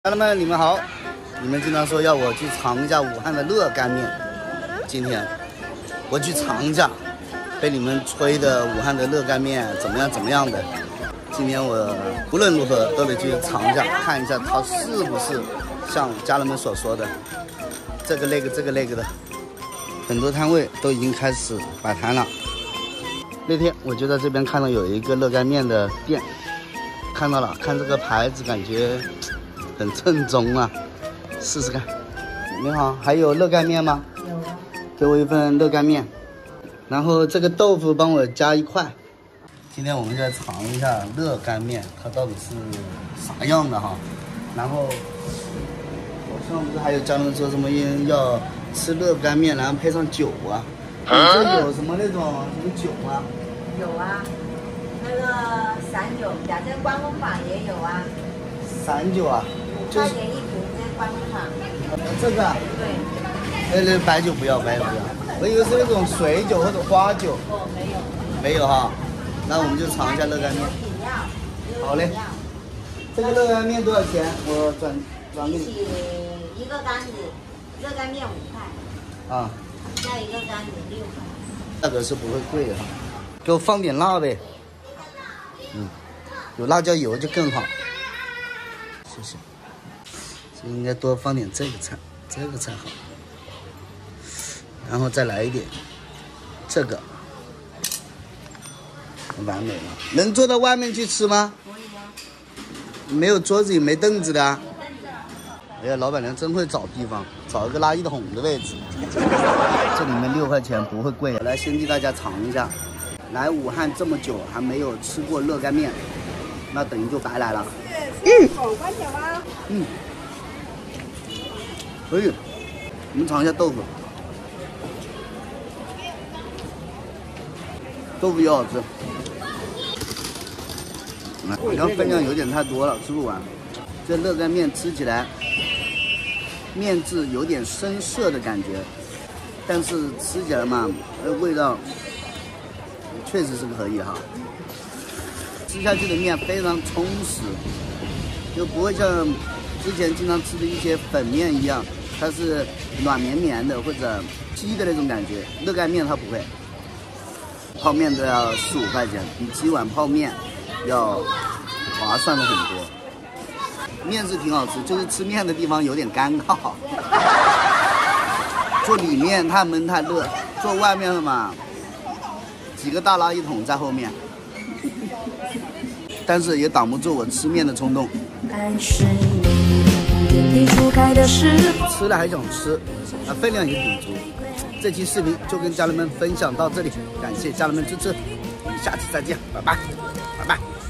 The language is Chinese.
家人们，你们好！你们经常说要我去尝一下武汉的热干面，今天我去尝一下，被你们吹的武汉的热干面怎么样的。今天我无论如何都得去尝一下，看一下它是不是像家人们所说的这个那个的。很多摊位都已经开始摆摊了。那天我就在这边看到有一个热干面的店，看到了，看这个牌子感觉很正宗啊，试试看。你好，还有热干面吗？有啊。给我一份热干面，然后这个豆腐帮我加1块。今天我们就来尝一下热干面，它到底是啥样的哈。然后我上不是还有家人说什么要吃热干面，然后配上酒啊？你这有什么那种什么酒啊？ 有啊，那个散酒，假设关风坊也有啊。 散酒啊 ，5块钱1瓶，这关风坊。 这个啊？对。那白酒不要，白酒不要。我以为是那种水酒或者花酒。哦，没有。没有哈，那我们就尝一下热干面。好嘞。这个热干面多少钱？我转给你。 一个杆子，热干面5块。啊。加一个杆子6块。 价格是不会贵的哈。给我放点辣呗。有辣椒油就更好。谢谢。这应该多放点这个菜好。然后再来一点这个，完美了。能坐到外面去吃吗？可以啊。没有桌子也没凳子的啊。哎呀，老板娘真会找地方，找一个垃圾桶的位置。这里面6块钱不会贵。来，先替大家尝一下。来武汉这么久还没有吃过热干面，那等于就白来了。 9块钱吗？ 可以。我们尝一下豆腐。豆腐也好吃。好像分量有点太多了，吃不完。这热干面吃起来，面质有点深色的感觉，但是吃起来嘛，味道确实是可以哈。吃下去的面非常充实，就不会像之前经常吃的一些粉面一样，它是软绵绵的或者稀的那种感觉。热干面它不会。泡面都要4、5块钱，比几碗泡面要划算了很多。面是挺好吃，就是吃面的地方有点尴尬。坐里面太闷太热，坐外面了嘛，几个大垃圾桶在后面。但是也挡不住我吃面的冲动。吃了还想吃，分量也挺足。这期视频就跟家人们分享到这里，感谢家人们支持，我们下期再见，拜拜，拜拜。